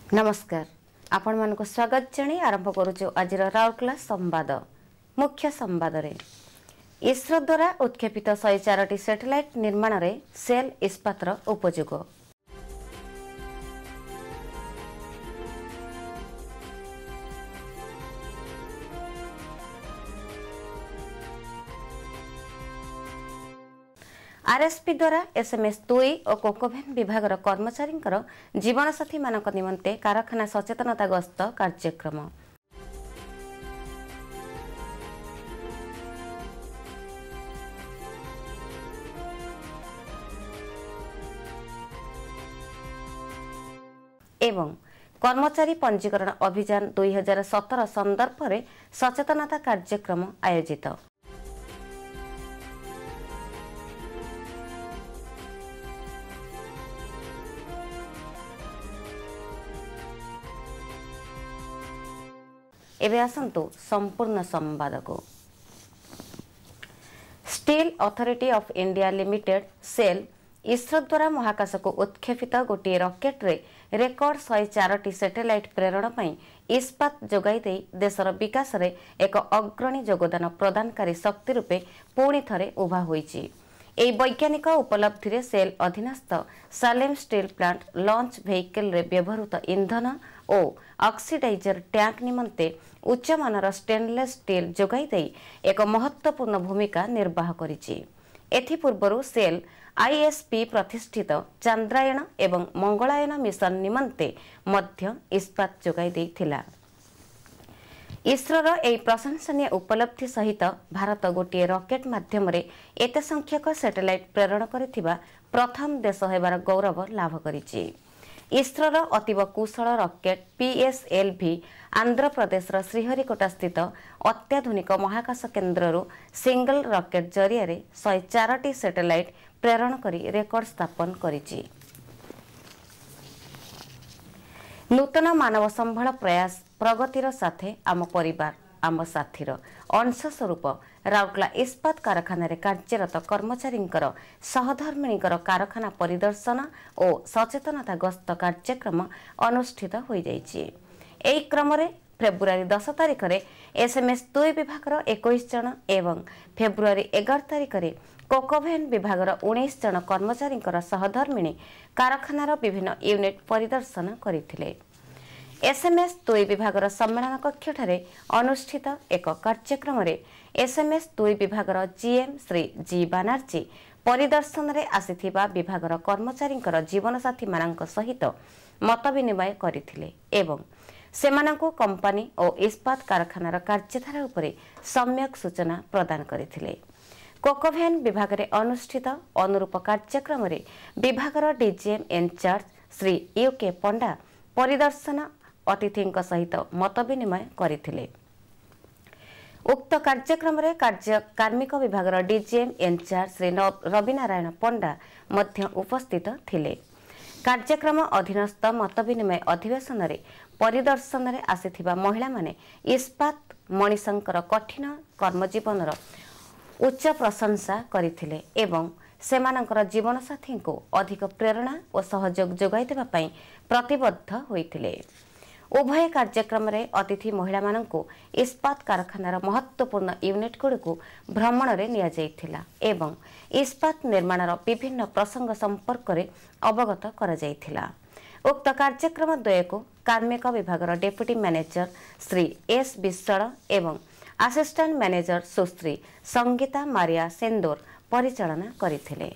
नमस्कार आपण मानको स्वागत जणी आरंभ करूछु आज राउरकेला संवाद। मुख्य संवाद रे इसरो द्वारा उत्क्षेपित 104टी सैटेलाइट निर्माण रे सेल इस्पातर उपयोग। आरएसपी द्वारा एसएमएस 2 और कोकोभेन विभाग कर्मचारी जीवनसाथी मानक निमंते कारखाना सचेतनता गस्त कार्यक्रम। एवं कर्मचारी पंजीकरण अभियान 2017 संदर्भ में सचेतनता कार्यक्रम आयोजित। एबे आसंतु संपूर्ण संवाद को। Steel Authority of India Limited SAIL ISRO द्वारा महाकाश को उत्क्षेपित गोटे रॉकेट रे रेकर्ड 104टी सैटेलाइट प्रेरण पई इस्पात जोगाई दे देशर विकास रे एक अग्रणी योगदान प्रदानकारी शक्ति रूपे पुणी थरे उभा होईची। एई वैज्ञानिक उपलब्धि रे सेल अधीनस्थ Salem steel plant launch vehicle रे व्यवहृत इंधन और ऑक्सीडाइजर टैंक निमंते उच्च मानर स्टेनलेस स्टील जोगाई दे एक महत्वपूर्ण भूमिका निर्वाह करिछि। एथि पूर्वरु सेल आईएसपी प्रतिष्ठित चंद्रायन एवं मंगलायन मिशन निमंते मध्य इस्पात जोगाई देथिला। इसरोर एई प्रशंसनीय उपलब्धि सहित भारत गोटे रॉकेट माध्यम एते संख्यक सैटेलाइट प्रेरण करिथिबा प्रथम देश हेबार गौरव लाभ करिछि। इसरोर अतीव कुशल रॉकेट पीएसएलवी आंध्र प्रदेश श्रीहरिकोटा स्थित अत्याधुनिक महाकाश केन्द्रରୁ सिंगल रॉकेट जरिया 104टी सैटेलाइट प्रेरण करी रेकर्ड स्थापन करिछि। नूतन मानव संबल प्रयास प्रगतिर साथे आम परिवार आम साथीर अंश स्वरूप राउरकेला इस्पात कारखाना कार्यरत कर्मचारी सहधर्मिणी कारखाना परिदर्शन और सचेतनता गस्त कार्यक्रम अनुष्ठित हो जाइछि। एही क्रम रे फेब्रुआरी 10 तारिख रे एसएमएस 2 विभाग 21 जन एवं फेब्रुआरी 11 तारिख रे कोकोभेन विभाग 19 जन कर्मचारी सहधर्मिणी कारखानार विभिन्न यूनिट परिदर्शन करथिले। एसएमएस 2 विभाग सम्मेलन कक्ष अनुष्ठित एक कार्यक्रम रे एसएमएस 2 विभाग जीएम श्री जी बानर्जी परिदर्शन रे आसीथिबा विभाग कर्मचारी जीवनसाथी मानक सहित मत विनिमय करथिले एवं सेमानंको कंपनी और इस्पात कारखानार कार्यधारा उपरे सम्यक सूचना प्रदान करथिले। कोकोभेन विभाग रे अनुष्ठित अनुरूप कार्यक्रम रे विभाग DGM incharge Shri UK Panda परिदर्शन अतिथि सहित मत विनिमय करथिले। उक्त कार्यक्रम रे कार्मिक विभाग डीजीएम इनचार्ज श्री रवि नारायण पंडा मध्य उपस्थित थिले। कार्यक्रम अधीनस्थ मत विनिमय अधिवेशन रे परिदर्शन रे आसीथिबा महिला माने इस्पात मणिशंकर कठिन कर्मजीवनर उच्च प्रशंसा करथिले एवं सेमानंकर जीवनसाथी को अधिक प्रेरणा और सहयोग जोगाई देबा पई प्रतिबद्ध होइथिले। उभय कार्यक्रम रे अतिथि महिला मानंको इस्पात कारखानार महत्वपूर्ण यूनिट गुड़िक भ्रमण रे निया जाइथिला एवं इस्पात निर्माणर विभिन्न प्रसंग संपर्क रे अवगत करा जाइथिला। उक्त कार्यक्रम द्वय को कार्मिक विभाग deputy manager Shri S Biswal एवं assistant manager Sushri Sangita Maria Sendor परिचालना करथिले।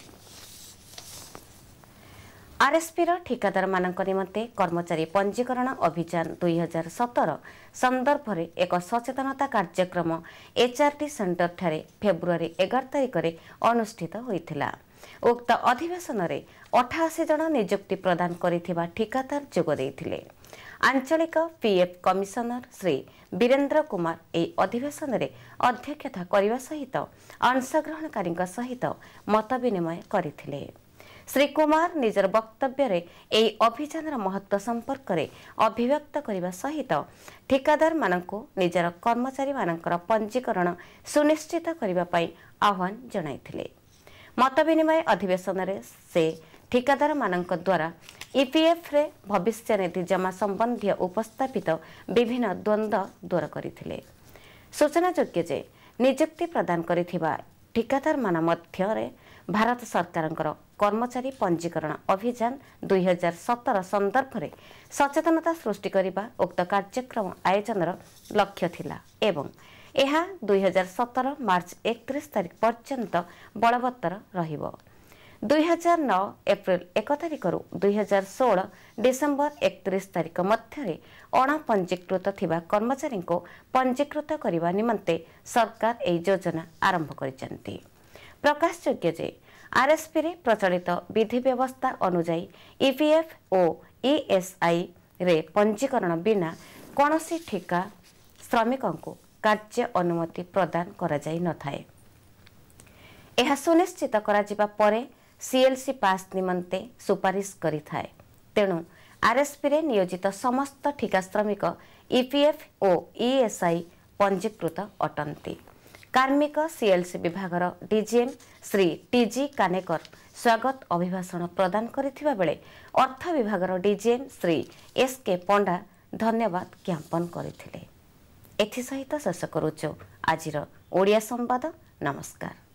आरएसपी ठिकादार मानक निमंते कर्मचारी पंजीकरण अभियान 2017 संदर्भ में एक सचेतनता कार्यक्रम एचआरटी सेंटर ठारे फेब्रुआरी 11 तारिख रे अनुष्ठित होइथिला। उक्त अधिवेशन रे 88 जन नियुक्ति प्रदान करिथिबा ठिकादार जोग देइथिले। आंचलिक पीएफ कमिशनर श्री वीरेंद्र कुमार ए अधिवेशन रे अध्यक्षता करने सहित अंशग्रहणकारी सहित मत विनिमय करथिले। श्री कुमार निजर वक्तव्य रे एई अभियान महत्व संपर्क में अभिव्यक्त करने सहित ठिकादार मानक निजर कर्मचारी मानकर पंजीकरण सुनिश्चित करने आह्वान जनाइथिले। मत विनिमय अधिवेशन से ठिकादार मानक द्वारा ईपीएफ रे भविष्य निधि जमा संबंधी उपस्थापित विभिन्न द्वंद्व दूर करथिले। सूचनायोग्य जे नियुक्ति प्रदान करिथिबा ठिकादार मान मध्य भारत सरकारଙ୍କର कर्मचारी पंजीकरण अभियान 2017 संदर्भ में सचेतनता सृष्टि करने उक्त कार्यक्रम आयोजन लक्ष्य थिला एवं यह 2017 मार्च 31 तारिख पर्यंत बलवत्तर रहिबो। 2009 एप्रिल 1 तारिख 2016 डिसेम्बर 31 तारिख मध्य अणपंजीकृत थिबा कर्मचारी को पंजीकृत करने निमंते सरकार यह योजना आरंभ करिसेंती। प्रकाशयोग्य जे आरएसपी रे प्रचलित विधि व्यवस्था अनुजाई ईपीएफ और ईएसआई रे पंजीकरण बिना कौनसी ठिका श्रमिकों को कार्य अनुमति प्रदान करा जाई न थाए। यह सुनिश्चित करा जिबा परे सीएलसी पास निमंते सुपारिश करि थाए। तेणु आरएसपी रे नियोजित समस्त ठिका श्रमिक ईपीएफ और ईएसआई पंजीकृत अटंती। कार्मिक सीएलसी विभागर डीजीएम श्री टीजी कानेकर स्वागत अभिभाषण प्रदान करिथिबा बेले अर्थ विभागर डीजीएम श्री एसके पंडा धन्यवाद ज्ञापन करथिले। एथि सहित शेष करूछु आजिर ओडिया संवाद। नमस्कार।